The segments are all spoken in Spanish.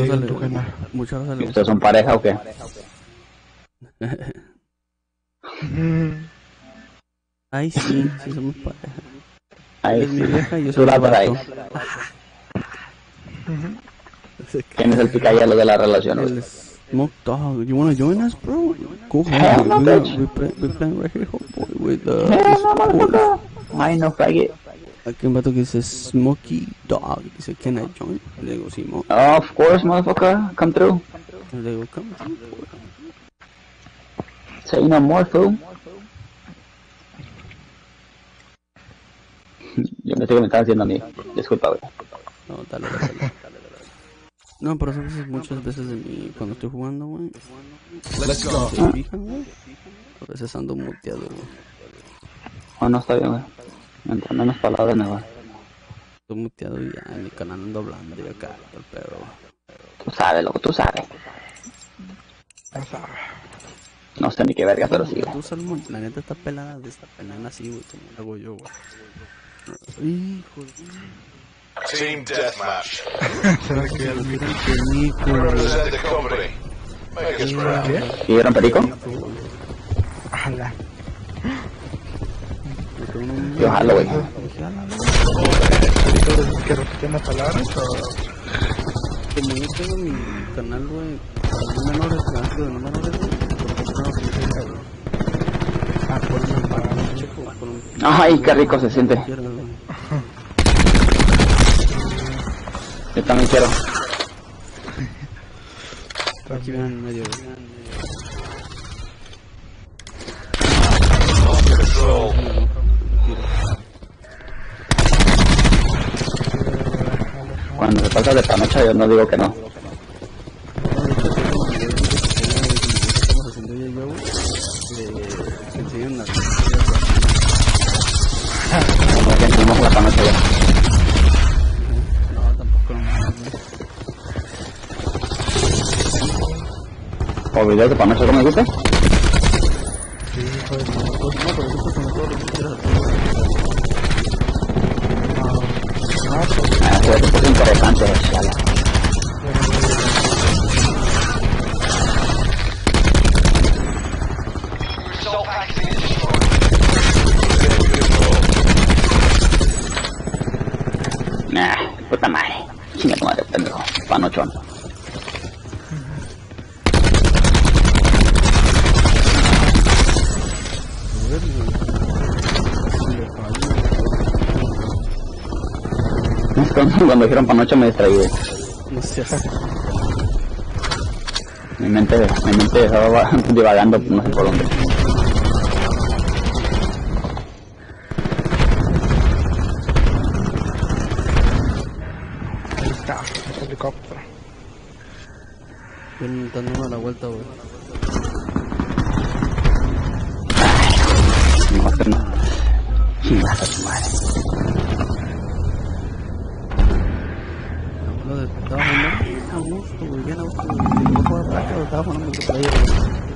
Mucha raza le ¿Ustedes son pareja o qué? Ay, sí, sí somos pareja. Ahí Es mi vieja y yo tú soy la el vato. traes. ¿Quién es el picayelo de la relación? El Smoke Dog. You wanna join us, bro? Go Hell ahead. no, bitch. We playing right here, homeboy, with Hell no, motherfucker. Ay, no, faggot. Aquí un vato que dice Smokey Dog. Dice, can I join? Le digo, sí, mo. Oh, of course, motherfucker. Come through. Le digo, come through. Say no more, fool. Yo pensé que me estaba haciendo a mí. Disculpa, güey. No, dale. No, pero muchas veces de mí, cuando estoy jugando, güey. Let's go. ¿Se fijan, güey? A veces ando muteado, güey. Oh, no, está bien, güey. Mientras menos palabras, mejor. Estoy muteado y ya en mi canal ando hablando y acá, el pedo. Tú sabes, loco, tú sabes. No sé ni qué verga, pero sí, güey. Tú, Salmón, la neta está pelada de esta pelada así, güey, como lo hago yo, güey. Hijo de... Team Deathmatch. Película. Represent the company. Make us proud. ¿Y vieron perico? Ojalá. Yo jalo, güey. ¿Que repiten las palabras o...? Como yo tengo mi canal, güey, no menores, de no menores, güey, Ay, qué rico se siente. Yo también quiero. Aquí vienen en medio, güey. Cuando se pasa de panocha yo no digo que no. Estamos haciendo ella y yo, güey, se enseñan las... Como que hicimos la panocha ya. No, tampoco no. ¿O videos de panocha cómo me gusta? Sí, hijo de puta. No, pero eso son todos los que quieras hacer. Ah, se ve que es interesante, chala. Nah, puta madre. Chinga tu madre, pendejo. Panochón. Cuando dijeron panocha me distraí, güey. No sé. Mi mente estaba divagando, no sé por dónde. Ahí está, el helicóptero. Vienen dándome la vuelta, güey. No, es que no. Chingas a tu madre. Estaba jugando bien a gusto, güey, bien a gusto, güey. No jugar práctica, estaba jugando multiplayer, güey.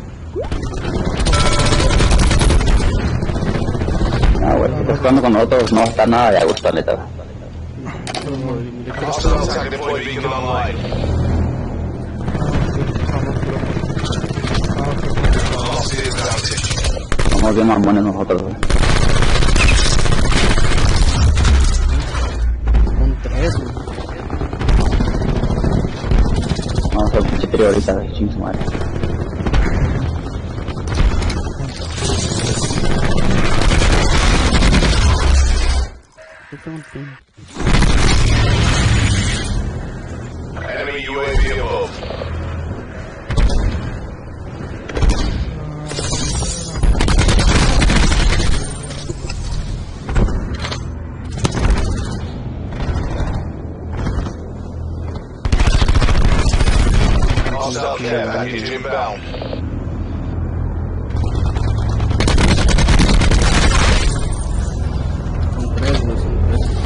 No, güey, si estás jugando con nosotros no está nada de a gusto, neta. Hostile attack deploy beacon online. Lost the advantage. Somos bien mamones nosotros, güey. Con 3, güey. Vamos a pinche trío ahorita, güey, ching su madre. Enemy UAV above. Hostile care package inbound. Con 3, güey, son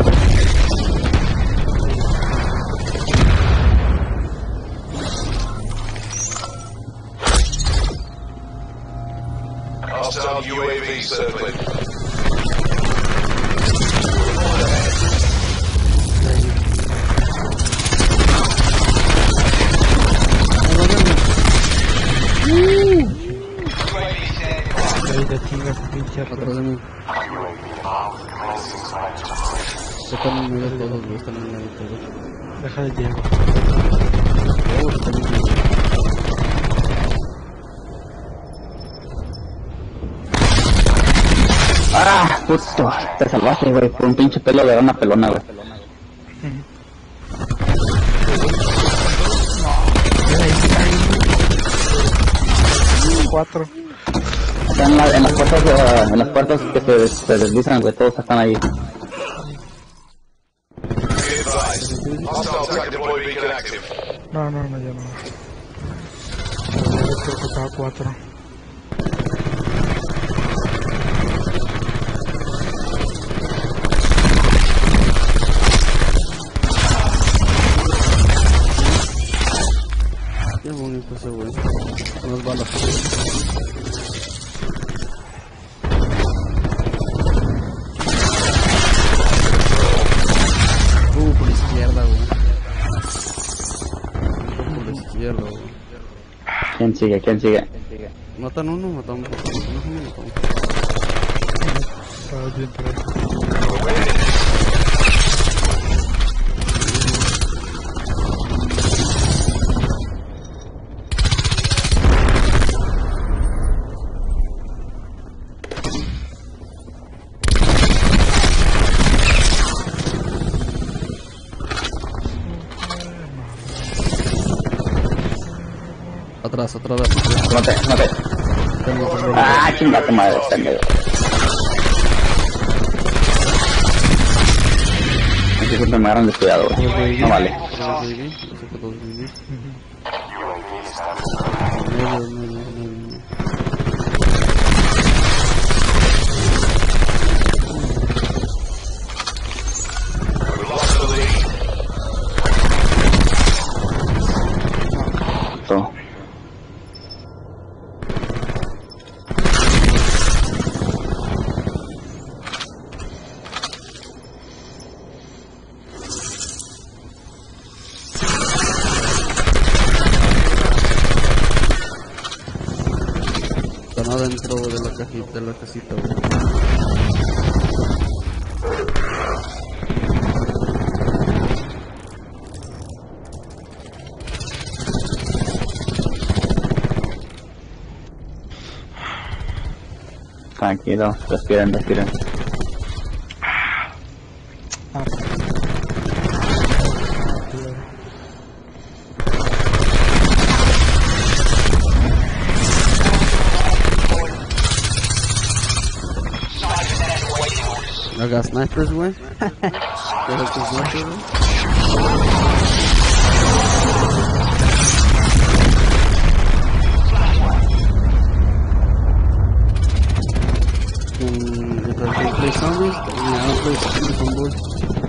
3. Hostile UAV circling. Chinga tu pinche Atrás arma. de mí. Están en medio todos, güey. Están en medio todos. Deja de llegar. Todos están en medio. Ah, puto, te salvaste, güey, por un pinche pelo de una pelona, güey. Cuatro. Está en las puertas que se deslizan, güey, todos están ahí. Be advised. Hostile track deploy beacon active. No, ya no. Creo que estaba cuatro. Qué bonito ese güey. Unas balas. Por la izquierda, güey. Por la izquierda, güey. ¿Quién sigue? Matan uno, matamos. Matamos. Estaba bien por ahí. Atrás. Mate. Ah, chinga tu madre, pendejo. Aquí siempre me agarran descuidado, güey. No vale. We lost the lead. So, Están adentro de la casita, güey. tranquilo, respiren. I got snipers, güey. ¿Quieres tus snipers, güey? If I can play zombies, I don't play zombies on board.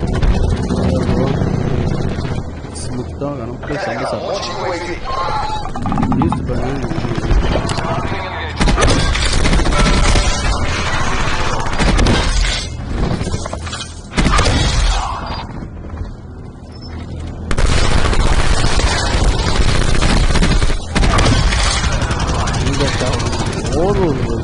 Snoop Dogg, I don't play zombies on board. Used to, but I don't. Todos, güey.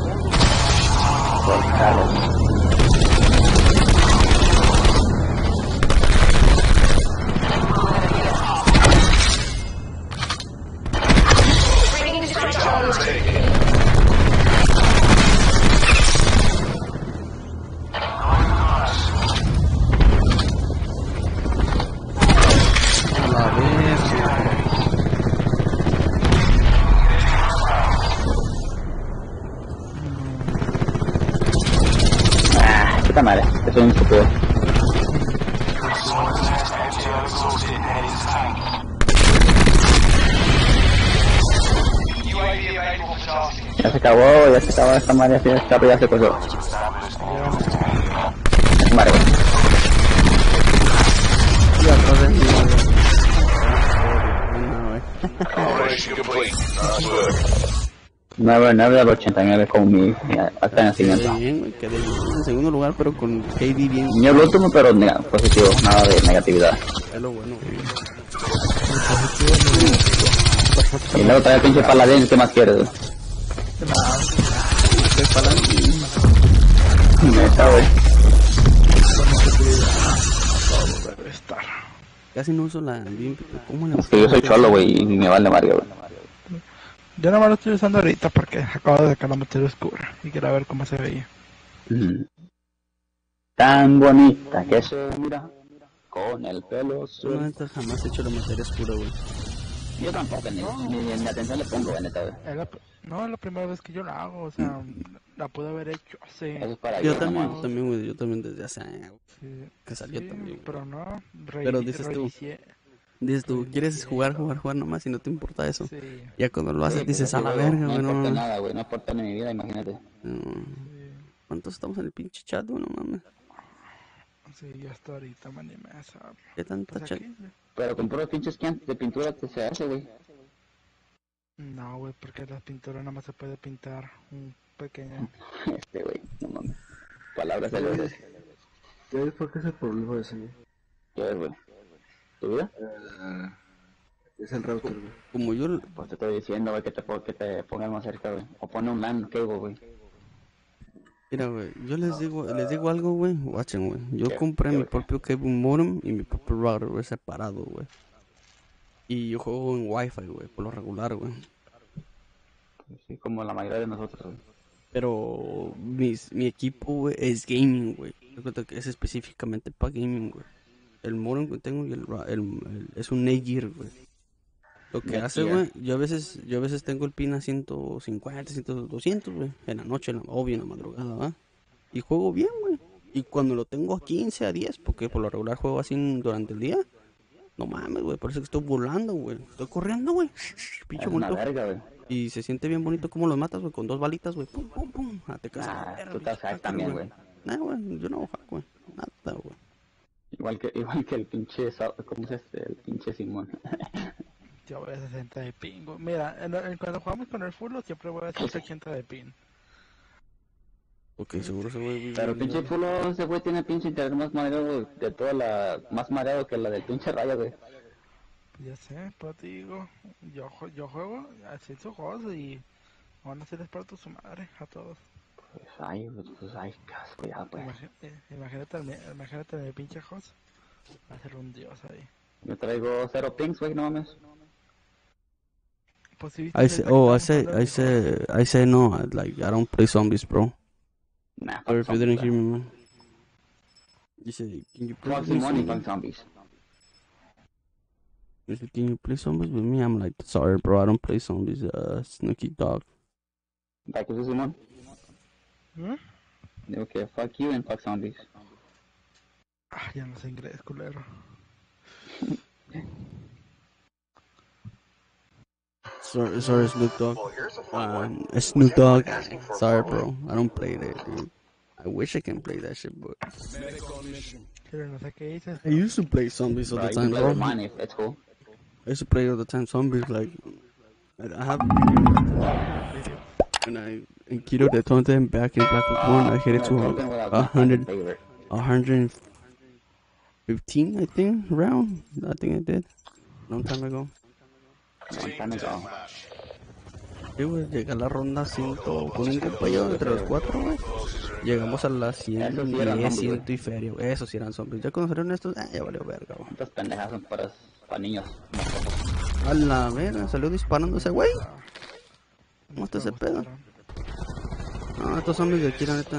A la vez. Puta madre, que soy un estúpido. Ya se acabó esta madre, así escape, ya se cogió. Madre, güey. Y atrás de mí, güey. Operation complete. Nice work. 9 del 89 con mi acta de nacimiento. Quedé bien, güey, quedé bien. En segundo lugar, pero con KD bien. Ni el último, pero positivo, nada de negatividad. Es lo bueno, güey. Y luego trae el pinche paladín, ¿qué más quieres? de palanca. Neta, güey. Todo debe estar. Casi no uso la BIM, ¿cómo la Es que yo soy cholo, güey, y me vale Mario, güey. Yo nomás lo estoy usando ahorita porque acabo de sacar la materia oscura y quería ver cómo se veía. Tan bonita que se mira con el pelo Yo suelto. neta jamás he hecho la materia oscura, güey. Yo tampoco, ni en atención le pongo, güey, neta, güey. No, es la primera vez que yo la hago, o sea, la pude haber hecho hace... Eso es para Yo yo, también, nomás. güey, yo también desde hace años Sí, que salió sí, también. pero no, Pero dices tú, reinicié. Dices tú, quieres jugar nomás y no te importa eso. Sí, Ya cuando lo haces Sí, dices, pues, a la así, verga, no güey, importa no. nada, güey, no importa ni mi vida, imagínate. No. sí, ¿Cuántos estamos en el pinche chat, güey? No mames. sí, ya hasta ahorita me animé a saber. ¿Qué tanta Pues chat? aquí, Pero con puros pinches cantos de pintura que se hace, güey. no, güey, porque la pintura nada más se puede pintar un pequeño... Güey, no mames. Palabras célebres. ¿Sabes por qué es el problema de ese? ¿Qué es, güey? ¿Tu vida? Es el router, güey. Como yo, Pues te estoy diciendo, güey, que te pongas más cerca, güey. O pone un LAN cable, güey. mira, güey, yo les digo algo, güey, watchen, güey. Yo ¿Qué? compré ¿Qué, mi güey? propio cable modem y mi propio router, güey, separado, güey. Y yo juego en Wi-Fi, güey, por lo regular, güey. Sí, como la mayoría de nosotros, güey. Pero mi equipo, güey, es gaming, güey. Yo creo que es específicamente para gaming, güey. El modem que tengo y es un Netgear, güey. Lo que hace, Netgear. güey, yo a veces tengo el pin a 150, 100, 200, güey. En la noche, obvio, en la madrugada, ¿va? Y juego bien, güey. Y cuando lo tengo a 15, a 10, porque por lo regular juego así durante el día. No mames, güey, parece que estoy volando, güey. Estoy corriendo, güey. Pinche Es una bonito. verga, güey. Y se siente bien bonito como los matas, güey, con 2 balitas, güey. Pum, pum, pum. Ah, te casas. Ah, tú estás hack también, güey. Nah, güey, yo no hago hack, güey. Nada, güey. Igual que el pinche, ¿cómo es el pinche Simón? Yo voy a 60 de pin, güey. Mira, cuando jugamos con el full siempre voy a 180 de pin. Ok, seguro se güey. Pero pinche Fulo, ese güey tiene pinche internet más mareado de toda la... Más mareado que la del pinche Raya, güey. Ya sé, pero te digo, yo juego así sus juegos y van a hacer parto su madre a todos. Pues ay, cuidado, pues. Imagínate mi pinche host. Va a ser un dios ahí. Yo traigo 0 pings, güey, no mames. Pues, ¿sí I viste say, el I que say, estamos I say, I say no. Like, I don't play zombies, bro. Nah, Sorry if you didn't hear zombies, me, man. You said, can you play fuck zombies? Simón y fuck zombies. You said, can you play zombies with me? I'm like, sorry, bro, I don't play zombies. Snooky dog. ¿Para qué es Simón? ¿Mm? Digo que fuck you and fuck zombies. Ah, ya no sé inglés, culero. Sorry, Snoop Dogg. Snoop Dogg. Sorry, bro. I don't play that, dude. I wish I can play that shit, but Pero no sé qué dices. I used to play zombies all Bro, the you can time, play bro. with mine if it's cool. I used to play all the time zombies, like I have. And in Keto de Tonte and back in Black Ops 1, I hit it to Something without my 100, favorite. 115, I think, round. I think I did. Long time ago. Long time ago. Sí, güey, llegué a la ronda 100 con un compañero entre los 4, güey. Llegamos a las 100, Esos sí eran 10, zombies, 100 y feria, güey. Esos sí eran zombies. Ya cuando salieron estos, ya valió verga, güey. Estas pendejas son para niños. A la verga, salió disparando ese güey. ¿Cómo está ese pedo? No, estos zombies de aquí, la neta.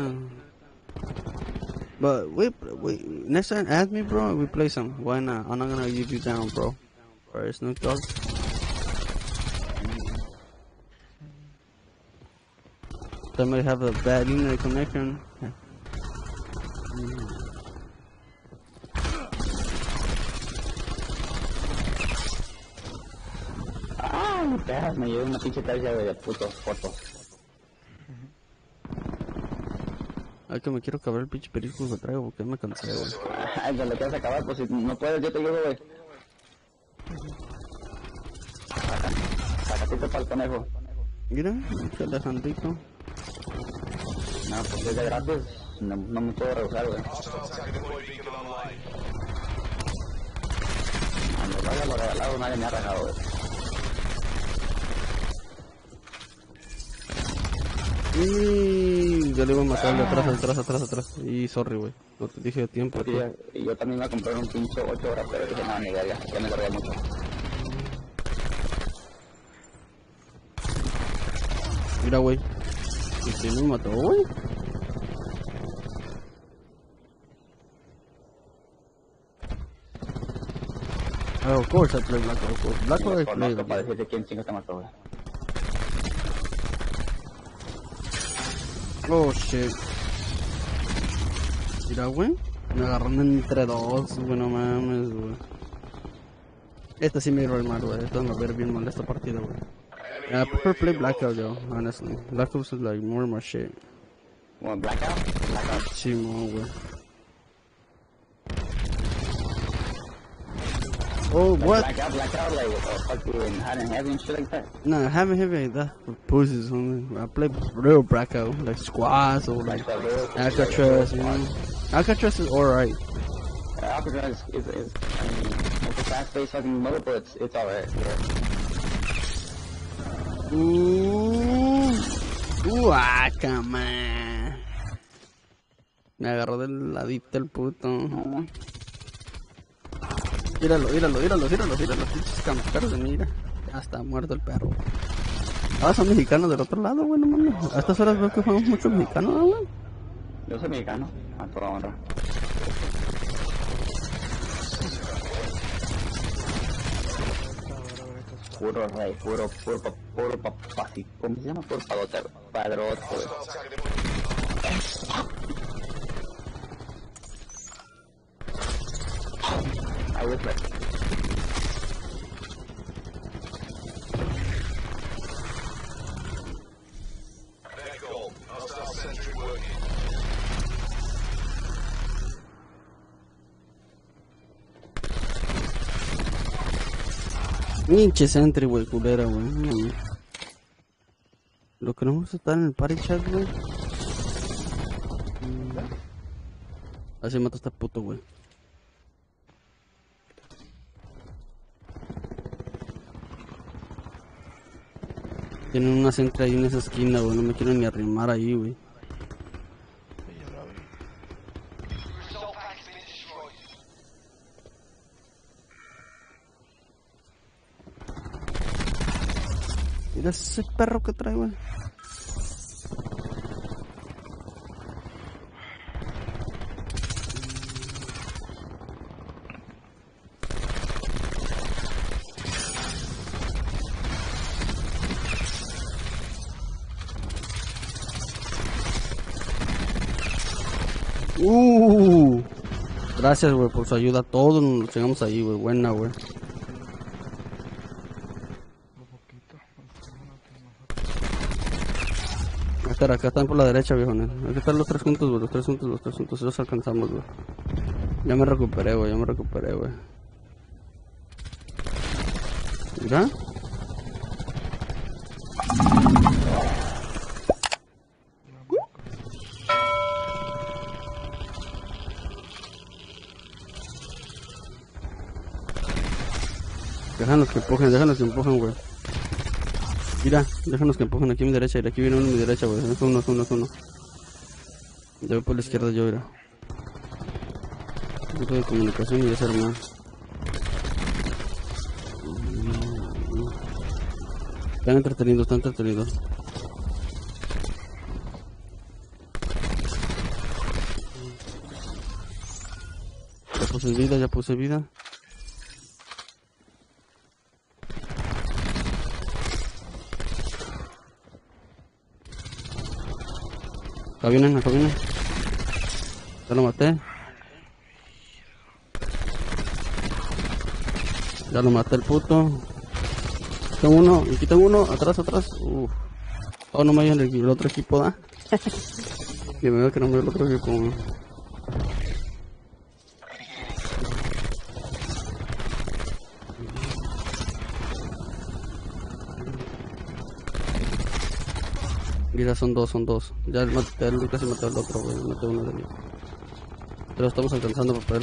But wait, next time ask me, bro, we play some. Why not? I'm not gonna give you down, bro. Or Snoop Dogg. Somebody have a bad internet connection. Ay, perras, me llevé una pinche carga de putos fotos. Ay, que me quiero acabar el pinche perico que traigo porque me cansé, güey. Ay, ya lo quieres acabar, pues si no puedes, yo te llevo, güey. Sacatito para el conejo. Mira, que Alejandrito. No, pues es de gratis, no me puedo rehusar, güey. Cuando vaya lo regalado, nadie me ha rajado, güey. Y yo le iba a matar de atrás. Y sorry, güey. No te dije a tiempo. Sí, yo también iba a comprar un pinche 8 horas, pero dije, no, ni verga, ya me tardé mucho. Mira, güey. ¿Quién me mató, güey? Oh, of course I play Black Ops. Black Ops I play. Conozco para decirte quién chingo te mató, güey. Oh, shit. Mira, güey. Me agarraron entre dos, güey, no mames, güey. Esta sí me iba mal, güey. Esta me va a ver bien mal esta partida, güey. I prefer play Blackout, yo, honestly. Black Ops is like more my shit. Bueno, Blackout. Sí, mo, güey. Oh, what? Blackout, like, fucking hot and heavy and shit like that. Nah, I haven't like that for pussies, homie. I play real Blackout, like squads or like Alcatraz, you know. Alcatraz is alright. Alcatraz is I mean, it's a fast-paced fucking mode, but it's alright. Cama. Me agarró del ladito el puto. Míralo. Pinches camperos, mira. Ya está muerto el perro. Ah, son mexicanos del otro lado, güey, no mames. A estas horas veo que jugamos muchos mexicanos, ¿no, güey? Yo soy mexicano, a toda honra. Puro rey, puro papacito. ¿Cómo se llama? Puro padrote. I was like, Echo, hostile sentry working. Pinche sentry, güey, culera, güey. No. Lo que no vamos a estar en el party chat, güey. Así mata a este puto, güey. Tienen una sentry ahí en esa esquina, güey. No me quiero ni arrimar ahí, güey. Mira ese perro que trae, güey. Gracias, güey, por su ayuda. Todos nos llegamos ahí, güey. Buena, güey. Acá están por la derecha, viejones. Aquí están los tres juntos, güey. Los tres juntos. Los alcanzamos, güey. Ya me recuperé, güey. Mira. Déjanos que empujen, güey. Mira, déjanos que empujen aquí a mi derecha. Y aquí viene uno a mi derecha, güey. Es uno. Yo voy por la izquierda, yo, mira. Un poco de comunicación y hacer más. Están entretenidos. Ya puse vida. Acá vienen. Ya lo maté. Ya lo maté el puto. Aquí tengo uno, atrás. Uf. Oh, no me vayan el otro equipo, ¿da? Que me veo que no me veo el otro equipo. Mira, son dos. Ya casi maté al otro, güey. Maté uno de ellos. Pero estamos alcanzando, papá.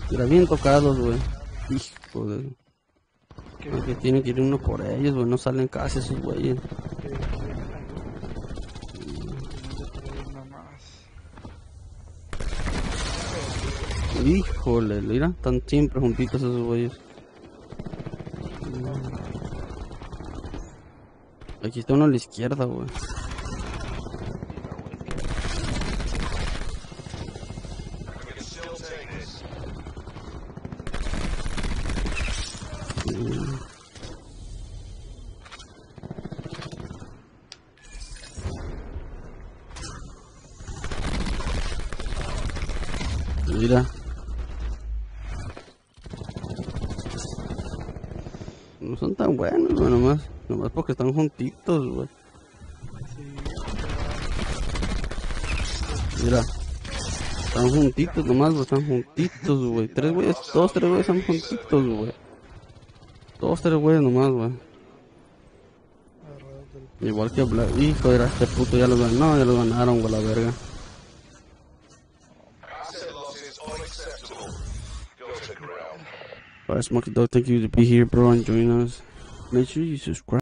Mira, bien tocados, güey. Hijo de... Que Que tiene que ir uno por ellos, güey. No salen casi esos güeyes. Híjole, mira, están siempre juntitos esos güeyes. Aquí está uno a la izquierda, güey. Mira. No son tan buenos, güey, nomás porque están juntitos, güey. Mira. Están juntitos nomás, güey, están juntitos, güey. Tres güeyes están juntitos, güey. Dos, tres güeyes nomás, güey. Igual que Black. Hijo de este puto, ya los ganaron, no, ya los ganaron, güey, la verga. Alright, Smokey Dog, thank you to be here, bro, and join us. Make sure you subscribe.